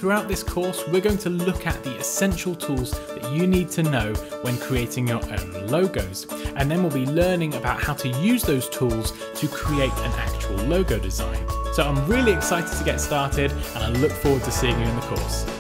Throughout this course, we're going to look at the essential tools that you need to know when creating your own logos. And then we'll be learning about how to use those tools to create an actual logo design. So I'm really excited to get started, and I look forward to seeing you in the course.